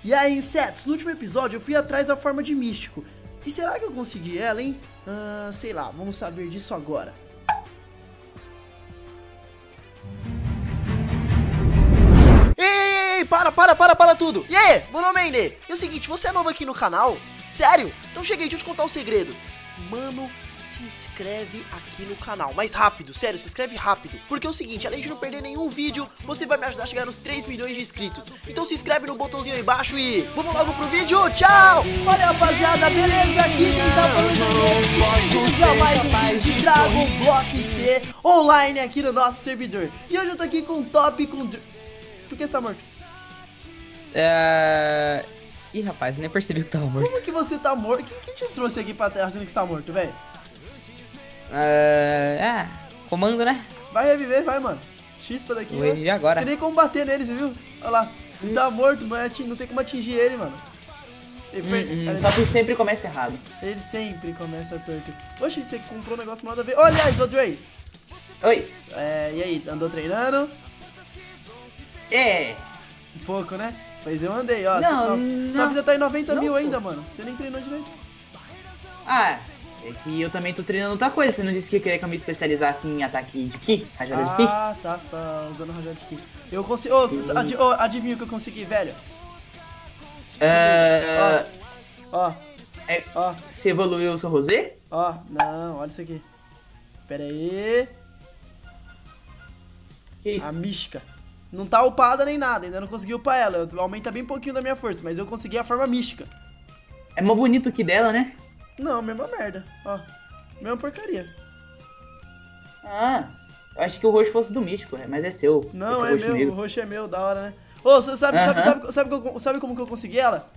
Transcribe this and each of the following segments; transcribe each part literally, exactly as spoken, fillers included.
E aí, insetos, no último episódio eu fui atrás da forma de místico. E será que eu consegui ela, hein? Ah, sei lá, vamos saber disso agora. Ei, ei, ei, para, para, para, para tudo. E aí, meu nome é Inê. E é o seguinte, você é novo aqui no canal? Sério? Então cheguei, deixa eu te contar um segredo. Mano, se inscreve aqui no canal, mais rápido, sério, se inscreve rápido. Porque é o seguinte, além de não perder nenhum vídeo, você vai me ajudar a chegar nos três milhões de inscritos. Então se inscreve no botãozinho aí embaixo e vamos logo pro vídeo, tchau! Olha rapaziada, beleza? Aqui quem tá falando é mais um vídeo de Dragon Block C online aqui no nosso servidor. E hoje eu tô aqui com o Top com... Por que você tá morto? É... Ih, rapaz, nem percebi que tava morto. Como que você tá morto? Quem, quem te trouxe aqui pra terra sendo que você tá morto, velho? É... é... Comando, né? Vai reviver, vai, mano. Chispa daqui, vou reviver agora. Tem nem como bater nele, você viu? Olha lá. Ele tá morto, não, é, não tem como atingir ele, mano. Ele foi... Hum, hum. Só que sempre começa errado. Ele sempre começa torto. Oxe, você comprou um negócio nada a ver. Oh, aliás, ô Dre. Oi. É, e aí, andou treinando? É. Um pouco, né? Pois eu andei, ó. Não, Nossa, não, sua vida tá em noventa não, mil pô. ainda, mano. Você nem treinou direito. Ah, é que eu também tô treinando outra coisa. Você não disse que queria que eu me especializasse em ataque de ki? Rajada de ki? Ah, tá, você tá usando rajada de ki. Eu consigo... Ô, oh, adi oh, adivinha o que eu consegui, velho? Uh... Ó, é, ó. Você evoluiu o seu rosé? Ó, não, olha isso aqui. Pera aí. Que isso? A mística. Não tá upada nem nada, ainda não consegui upar ela. Aumenta bem pouquinho da minha força, mas eu consegui a forma mística. É mó bonito que dela, né? Não, mesma merda. Ó, mesma porcaria. Ah, eu acho que o roxo fosse do místico, mas é seu. Não, esse é roxo meu, negro. o roxo é meu, da hora, né? Ô, você sabe, Uh-huh. sabe, sabe, sabe, que eu, sabe como que eu consegui ela?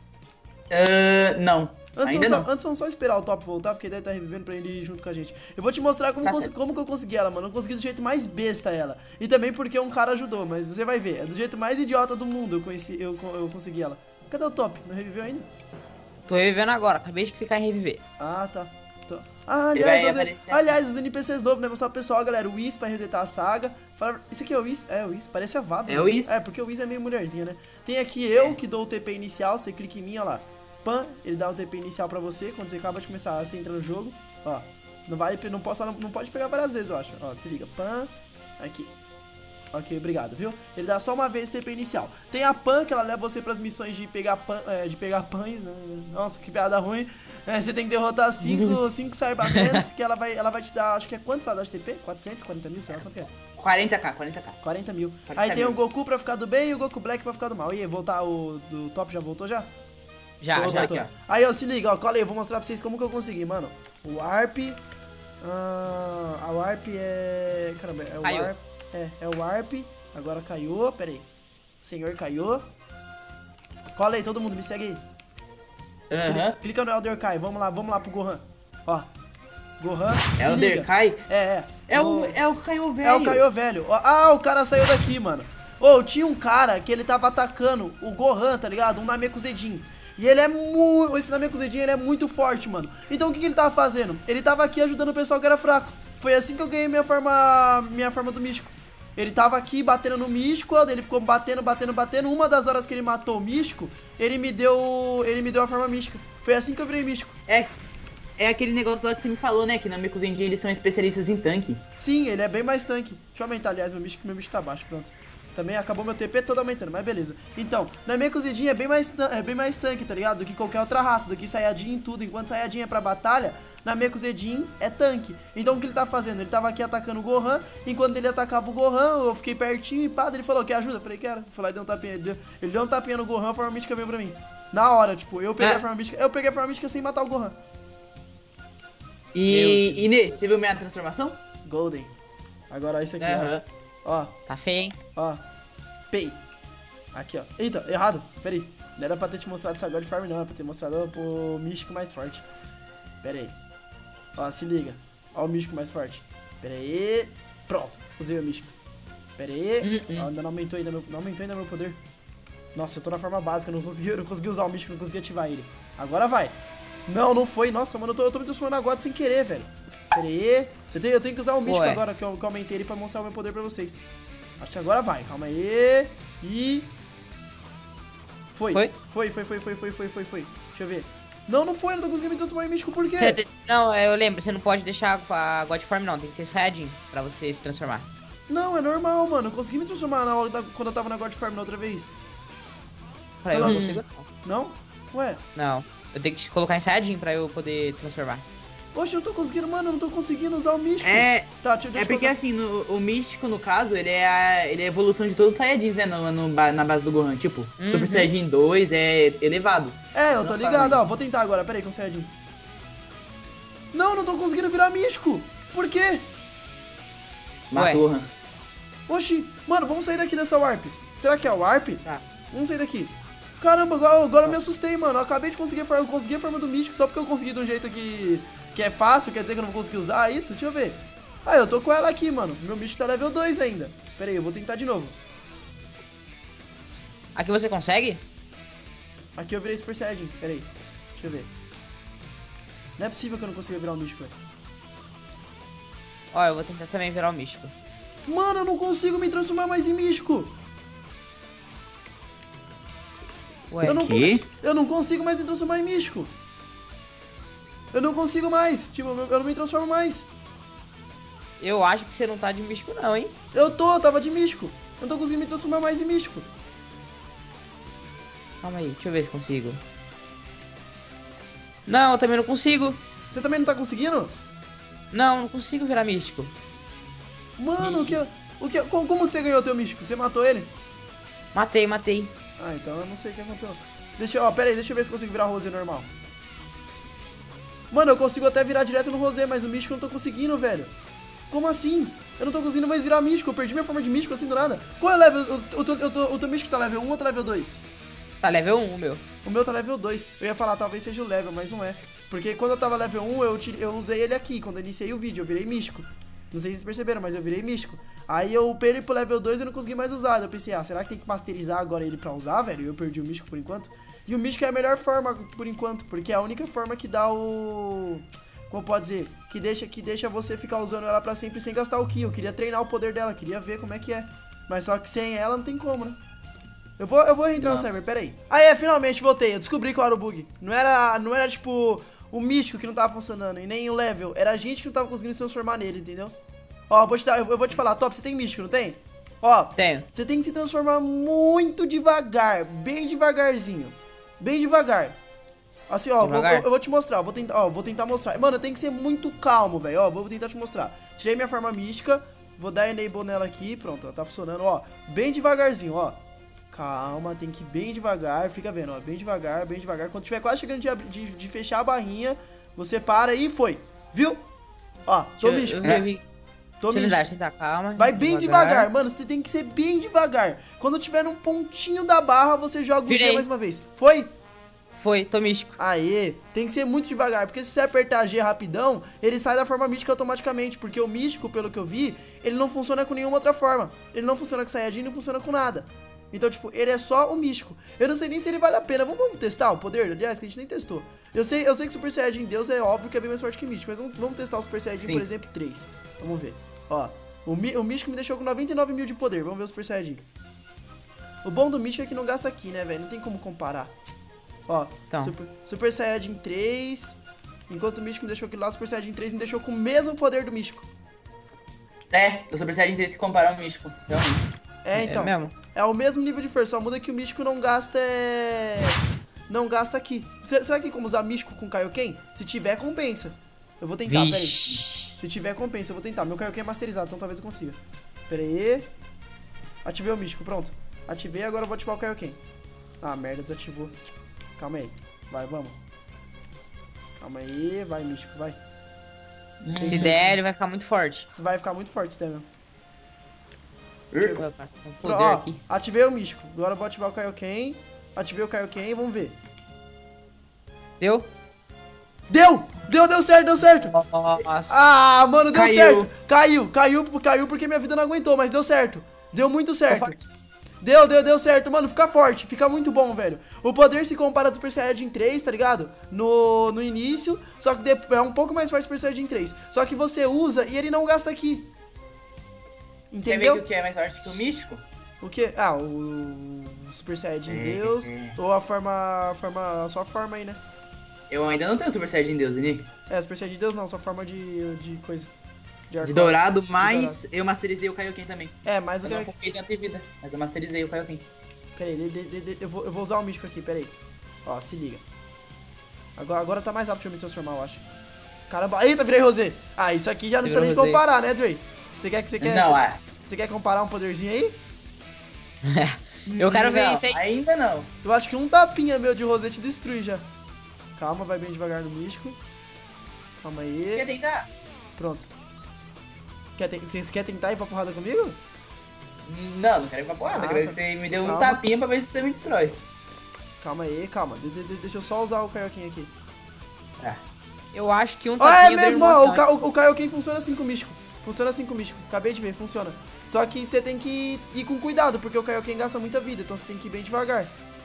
Uh, não. Antes Ainda vamos, não. só, antes vamos só esperar o Top voltar, porque ele deve estar revivendo pra ele ir junto com a gente. Eu vou te mostrar como, Tá cons- certo. como que eu consegui ela, mano. Eu consegui do jeito mais besta ela. E também porque um cara ajudou, mas você vai ver. É do jeito mais idiota do mundo eu, conheci, eu, eu consegui ela. Cadê o Top? Não reviveu ainda? Tô revivendo agora, acabei de clicar em reviver. Ah, tá. Tô. Ah, Ele aliás, vai os, aparecer aliás, os N P Cs novos, né? Mostrar pro pessoal, galera. O Whis pra resetar a saga. Fala, isso aqui é o Whis? É o Whis. Parece a Vados. É né? o Whis. É, porque o Whis é meio mulherzinha, né? Tem aqui eu, que dou o T P inicial. Você clica em mim, ó lá. Pan, ele dá o T P inicial pra você. Quando você acaba de começar, você entra no jogo. Ó, não vale, não, posso, não, não pode pegar várias vezes, eu acho. Ó, se liga. Pan, aqui. Ok, obrigado, viu? Ele dá só uma vez T P inicial. Tem a Pan, que ela leva você pras missões de pegar pan, é, de pegar pães. Né? Nossa, que piada ruim. É, você tem que derrotar cinco Cyberpants, que ela vai, ela vai te dar, acho que é quanto ela dá de T P? quatrocentos e quarenta mil, sei lá quanto que é. quarenta k, quarenta k. quarenta mil. quarenta Aí tem mil. o Goku pra ficar do bem e o Goku Black pra ficar do mal. E aí, voltar o do Top já voltou já? Já, Tô já. aqui, ó. Aí, ó, se liga, ó, cola aí, eu vou mostrar pra vocês como que eu consegui, mano. O Warp. Ah, a Warp é. Caramba, é o Caiu. Warp. É, é o Warp. Agora caiu, pera aí. O senhor caiu. Cola aí, todo mundo, me segue aí. Aham. Clica no Elder Kai, vamos lá, vamos lá pro Gohan. Ó. Gohan. se Elder liga. Kai? É, é. É Go- o, é o Caio velho. É o Caio velho. Ó, ah, o cara saiu daqui, mano. Ô, tinha um cara que ele tava atacando o Gohan, tá ligado? Um Namekusei. E ele é muito... Esse Namekusei, ele é muito forte, mano. Então o que, que ele tava fazendo? Ele tava aqui ajudando o pessoal que era fraco. Foi assim que eu ganhei minha forma... Minha forma do místico. Ele tava aqui batendo no místico, ele ficou batendo, batendo, batendo. Uma das horas que ele matou o místico, ele me deu... Ele me deu a forma mística. Foi assim que eu virei místico. É, é aquele negócio lá que você me falou, né? Que na Mekuzenji eles são especialistas em tanque. Sim, ele é bem mais tanque. Deixa eu aumentar, aliás, meu místico, meu místico tá baixo, pronto. Também acabou meu T P todo aumentando, mas beleza. Então, na minha cozidinha é bem mais é bem mais tanque, tá ligado? Do que qualquer outra raça, do que Saiyajin e tudo. Enquanto Saiyajin é pra batalha, na minha cozidinha é tanque. Então o que ele tá fazendo? Ele tava aqui atacando o Gohan. Enquanto ele atacava o Gohan, eu fiquei pertinho e pá, ele falou, quer ajuda? Eu falei, quero. Foi lá e deu um tapinha. Ele deu, ele deu um tapinha no Gohan, a forma mística veio pra mim. Na hora, tipo, eu peguei É. a forma mística. Eu peguei a forma mística sem matar o Gohan. E, Inês, você viu minha transformação? Golden. Agora ó, isso aqui, Aham. ó. Ó. Tá feio, hein? Ó, Pay. Aqui, ó. Eita, errado. Pera aí. Não era pra ter te mostrado esse agora de farm, não. Era pra ter mostrado pro místico mais forte. Pera aí. Ó, se liga. Ó o místico mais forte. Pera aí. Pronto. Usei o místico. Pera aí. Hum, hum. Ó, ainda não aumentou ainda meu, não aumentou ainda meu poder. Nossa, eu tô na forma básica. Eu não consegui, eu não consegui usar o místico. Não consegui ativar ele. Agora vai. Não, não foi. Nossa, mano, eu tô, eu tô me transformando agora sem querer, velho. Pera aí. Eu tenho, eu tenho que usar o místico Ué. agora, que eu, que eu aumentei ele pra mostrar o meu poder pra vocês. Acho que agora vai. Calma aí. E... Foi. Foi? Foi, foi, foi, foi, foi, foi, foi, foi. Deixa eu ver. Não, não foi, eu não tô conseguindo me transformar em místico, por quê? Você te- Não, eu lembro, você não pode deixar a God Form não, tem que ser Saiyajin pra você se transformar. Não, é normal, mano. Eu consegui me transformar na, na- quando eu tava na God Farm na outra vez. Pra eu Não. não consigo não. Não? Ué? Não, eu tenho que te colocar em Saiyajin pra eu poder transformar. Oxe, eu não tô conseguindo, mano. Eu não tô conseguindo usar o místico. É, Tá, deixa, deixa é eu porque colocar- assim, no- o Místico, no caso, ele é a, ele é a evolução de todos os Saiyajins, né? No, no ba- na base do Gohan. Tipo, Uhum. Super Saiyajin dois é elevado. É, eu tô Não ligado, sabe. ó. Vou tentar agora. Pera aí, com o Saiyajin. Não, não tô conseguindo virar místico. Por quê? Matou o Han. Oxi, mano, vamos sair daqui dessa Warp. Será que é a Warp? Tá. Vamos sair daqui. Caramba, agora, agora eu me assustei, mano. Eu acabei de conseguir a forma, eu consegui a forma do místico só porque eu consegui de um jeito que, que é fácil, quer dizer que eu não vou conseguir usar isso? Deixa eu ver. Ah, eu tô com ela aqui, mano. Meu místico tá level dois ainda. Pera aí, eu vou tentar de novo. Aqui você consegue? Aqui eu virei Super Saiyajin, pera aí. Deixa eu ver. Não é possível que eu não consiga virar o místico, velho. Ó, eu vou tentar também virar o místico. Mano, eu não consigo me transformar mais em místico. Ué, Eu não, quê? consigo, eu não consigo mais me transformar em místico. Eu não consigo mais. Tipo, eu não me transformo mais. eu acho que você não tá de místico não, hein? Eu tô, eu tava de místico. Eu não tô conseguindo me transformar mais em místico. Calma aí, deixa eu ver se consigo. Não, eu também não consigo. Você também não tá conseguindo? Não, não consigo virar místico. Mano, o que, o que, como, como que você ganhou o teu místico? Você matou ele? Matei, matei. Ah, então eu não sei o que aconteceu. Deixa eu, ó, pera aí, deixa eu ver se eu consigo virar Rosé normal. Mano, eu consigo até virar direto no Rosé, mas o místico eu não tô conseguindo, velho. Como assim? Eu não tô conseguindo mais virar místico, eu perdi minha forma de místico assim do nada. Qual é o level? O, o, teu- o, teu- o teu místico tá level um ou tá level dois? Tá level um, o meu. O meu tá level dois. Eu ia falar, talvez seja o level, mas não é. Porque quando eu tava level um, eu, tirei- eu usei ele aqui. Quando eu iniciei o vídeo, eu virei místico. Não sei se vocês perceberam, mas eu virei místico. Aí eu upei ele pro level dois e eu não consegui mais usar. Eu pensei, ah, será que tem que masterizar agora ele pra usar, velho? E eu perdi o místico por enquanto. E o místico é a melhor forma por enquanto, porque é a única forma que dá o... Como pode dizer? Que deixa, que deixa você ficar usando ela pra sempre sem gastar o ki. Eu queria treinar o poder dela, queria ver como é que é. Mas só que sem ela não tem como, né? Eu vou, eu vou reentrar no Nossa. server, pera aí. Ah, é, finalmente voltei. Eu descobri qual era o bug. Não era, não era tipo, o místico que não tava funcionando e nem o level. Era a gente que não tava conseguindo se transformar nele, entendeu? Ó, eu vou te, dar, eu vou te falar, Top, você tem místico, não tem? Ó, Tenho. você tem que se transformar muito devagar, bem devagarzinho. Bem devagar. Assim, ó, vou- Devagar? eu, eu vou te mostrar, vou tentar, ó, vou tentar mostrar. Mano, tem que ser muito calmo, velho, ó, vou tentar te mostrar. Tirei minha forma mística, vou dar enable nela aqui, pronto, ó, tá funcionando, ó. Bem devagarzinho, ó. Calma, tem que ir bem devagar, fica vendo, ó, bem devagar, bem devagar. Quando tiver quase chegando de, abrir- de, de fechar a barrinha, você para e foi, viu? Ó, tô Deixa eu- místico, eu já vi. tô Deixa eu místico. tentar, deixa eu tentar, calma. Vai bem devagar, mano, você tem que ser bem devagar. Quando tiver num pontinho da barra, você joga o G Virei. mais uma vez. Foi? Foi, tô místico. Aê, tem que ser muito devagar, porque se você apertar G rapidão, ele sai da forma mística automaticamente, porque o místico, pelo que eu vi, ele não funciona com nenhuma outra forma. Ele não funciona com Saiyajin, não funciona com nada. Então, tipo, ele é só o místico. Eu não sei nem se ele vale a pena. Vamos, vamos testar o poder? Aliás, que a gente nem testou. Eu sei, eu sei que Super Saiyajin Deus é óbvio que é bem mais forte que místico, mas vamos, vamos testar o Super Saiyajin, Sim. por exemplo, três. Vamos ver. Ó, o, mi- o místico me deixou com noventa e nove mil de poder. Vamos ver o Super Saiyajin. O bom do místico é que não gasta aqui, né, velho? Não tem como comparar. Ó, Então. Super, Super Saiyajin três. Enquanto o místico me deixou aqui lá, o Super Saiyajin três me deixou com o mesmo poder do místico. É, o Super Saiyajin três se comparar ao Místico, realmente. É, então. É mesmo? É o mesmo nível de força, só muda que o místico não gasta é... Não gasta aqui. Se- Será que tem como usar místico com Kaioken? Se tiver, compensa. Eu vou tentar, peraí. Vixe. Se tiver, compensa, eu vou tentar. Meu Kaioken é masterizado, então talvez eu consiga. Pera aí. Ativei o místico, pronto. Ativei, agora eu vou ativar o Kaioken. Ah, merda, desativou. Calma aí. Vai, vamos. Calma aí, vai, místico, vai. Se der, ele vai ficar muito forte. Você vai ficar muito forte, se der mesmo. Deixa eu colocar um Pro- poder ó, aqui. ativei o místico. Agora eu vou ativar o Kaioken. Ativei o Kaioken, vamos ver. Deu? Deu! Deu, deu certo, deu certo! Nossa. Ah, mano, deu Caiu. certo! Caiu, caiu, caiu porque minha vida não aguentou, mas deu certo. Deu muito certo. Deu, deu, deu certo, mano, fica forte, fica muito bom, velho. O poder se compara ao Super Saiyajin três, tá ligado? No, no início, só que depois é um pouco mais forte o Super Saiyajin três. Só que você usa e ele não gasta aqui. Quer ver que Entendeu? o que é mais forte que o Místico? O que? Ah, o Super Saiyajin É, Deus, é. ou a forma, a forma, a sua forma aí, né? Eu ainda não tenho Super Saiyajin Deus, Ine. É, Super Saiyajin Deus não, sua forma de, de coisa. De arco-íris. dourado, mas eu masterizei o Kaioken também. É, mas Eu eu não quero... foquei tanto em vida, mas eu masterizei o Kaioken. Pera aí, de, de, de, eu, vou, eu vou usar o místico aqui, pera aí. Ó, se liga. Agora, agora tá mais rápido de eu me transformar, eu acho. Caramba, eita, virei Rosé. Ah, isso aqui já não precisa nem de Rosé. comparar, né, Dre? Você quer que você quer... Não, você, é. você quer comparar um poderzinho aí? Eu quero ver Não, isso aí. Ainda não. Eu acho que um tapinha meu de Rosé te destrui já. Calma, vai bem devagar no místico. Calma aí. Quer tentar? Pronto. Quer te... Vocês querem tentar ir pra porrada comigo? Não, não quero ir pra porrada. Ah, quero tá. que você me dê um Calma. tapinha pra ver se você me destrói. Calma aí, calma. De, de, de, deixa eu só usar o Kaioken aqui. Tá. Eu acho que um Ah, é tapinha dele mesmo, ó. O, bastante. Ka o, o Kaioken funciona assim com o místico. Funciona assim com o místico. Acabei de ver, funciona. Só que você tem que ir com cuidado, porque o Kaioken gasta muita vida. Então você tem que ir bem devagar.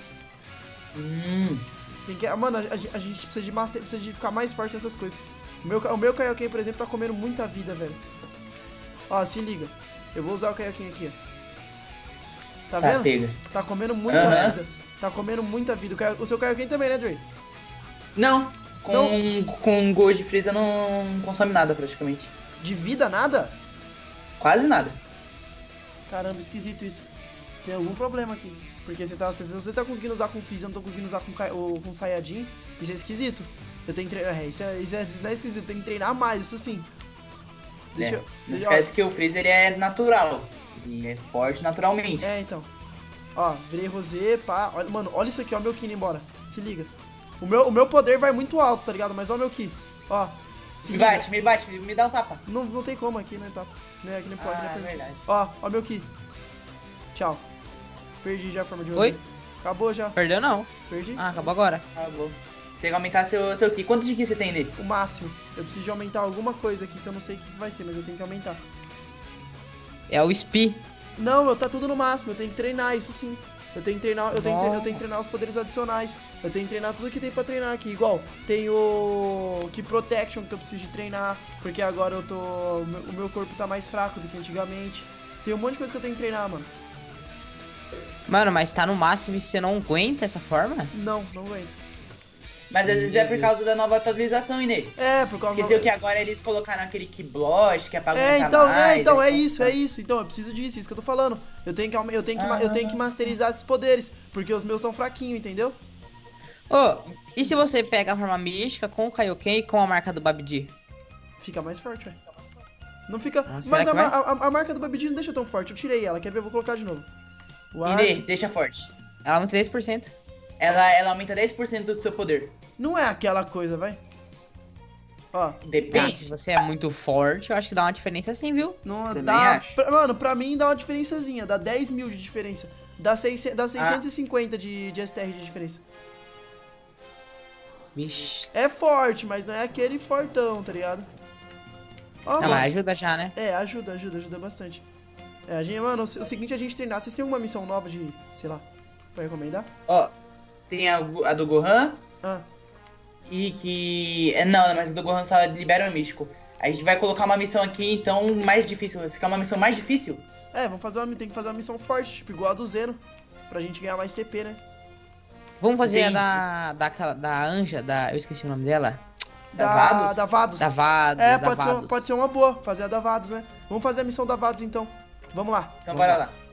Hum. Tem que... Mano, a, a- a gente precisa de, master, precisa de ficar mais forte nessas coisas. O meu, o meu Kaioken, por exemplo, tá comendo muita vida, velho. Ó, se liga. Eu vou usar o Kaioken aqui, ó. Tá Tá, vendo? pega. Tá comendo muita Aham. vida. Tá comendo muita vida. O, Kaio- o seu Kaioken também, né, Dre? Não. Com, com Gold Freeza não consome nada praticamente. De vida, nada? Quase nada. Caramba, esquisito isso. Tem algum problema aqui. Porque você tá, se você tá conseguindo usar com Freeza, eu não tô conseguindo usar com, Kai- ou com Saiyajin. Isso é esquisito. Eu tenho que treinar. É, isso é, isso é, isso não é esquisito. Tem que treinar mais, isso sim. Deixa É. eu. Não deixa- ó, esquece que o Freeza ele é natural. Ele é forte naturalmente. É, então. Ó, virei Rosé, pá. Olha, mano, olha isso aqui, ó, meu Ki indo embora. Se liga. O meu, o meu poder vai muito alto, tá ligado? Mas ó, meu Ki. Ó. Se Me liga. bate, me bate, me, me dá um tapa. Não, não tem como aqui, né, tá? Né, aqui não pode, Ah, né, é permite. verdade. Ó, ó, meu Ki. Tchau. Perdi já a forma de Rosé. Oi? Acabou já. Perdeu não. Perdi. Ah, acabou agora. Acabou. Você tem que aumentar seu, seu Ki. Quanto de Ki você tem nele? O máximo. Eu preciso de aumentar alguma coisa aqui que eu não sei o que vai ser, mas eu tenho que aumentar. É o Spi. Não, eu tá tudo no máximo, eu tenho que treinar, isso sim. Eu tenho que treinar, eu tenho, que tre- eu tenho que treinar os poderes adicionais. Eu tenho que treinar tudo que tem pra treinar aqui. Igual, tem o Ki Protection que eu preciso de treinar, porque agora eu tô. O meu, o meu corpo tá mais fraco do que antigamente. Tem um monte de coisa que eu tenho que treinar, mano. Mano, mas tá no máximo e você não aguenta essa forma? Não, não aguento. Mas às vezes é por causa da nova atualização, Inê. É, por causa Esqueceu que agora eles colocaram aquele Ki Blast, que é pra É, aguentar então, mais. é, então, é aí- isso, é isso. Então, eu preciso disso, isso que eu tô falando. Eu tenho que, aume- eu tenho que, ma- eu tenho que Ah. masterizar esses poderes, porque os meus estão fraquinhos, entendeu? Ô, e se você pega a forma mística com o Kaioken e com a marca do Babidi? Fica mais forte, velho. Não fica. Ah, será mas que a, vai? mar- a- a marca do Babidi não deixa tão forte. Eu tirei ela, quer ver? Eu vou colocar de novo. O ar- Inê, deixa forte. Ela aumenta três por cento. Ela, ela aumenta dez por cento do seu poder. Não é aquela coisa, vai. Ó, Ah, se Depende. você é muito forte, eu acho que dá uma diferença sim, viu? não Também dá. acho. pra- mano, pra mim dá uma diferençazinha. Dá dez mil de diferença. Dá, seiscentos, Ah. dá seiscentos e cinquenta de, de S T R de diferença. Vixe. É forte, mas não é aquele fortão, tá ligado? Ó, Não, mano. mas ajuda já, né? É, ajuda, ajuda, ajuda bastante. É, a gente, mano, o, o seguinte é a gente treinar. Vocês têm alguma missão nova de, sei lá, pra recomendar? Ó, tem a, a do Gohan Ah, e que... É, não, mas a do Gohan só libera o místico. A gente vai colocar uma missão aqui, então, mais difícil. Você quer uma missão mais difícil? é, vamos fazer uma, tem que fazer uma missão forte, tipo, igual a do Zeno. Pra gente ganhar mais T P, né? Vamos fazer a Entendi. da, da, aquela- da Anja, da, eu esqueci o nome dela. Da Vados? Da Vados. Da Vados, É, da pode ser, Vados. pode ser uma boa, fazer a da Vados, né? Vamos fazer a missão da Vados, então. Vamos lá. Então Vamos bora lá. lá.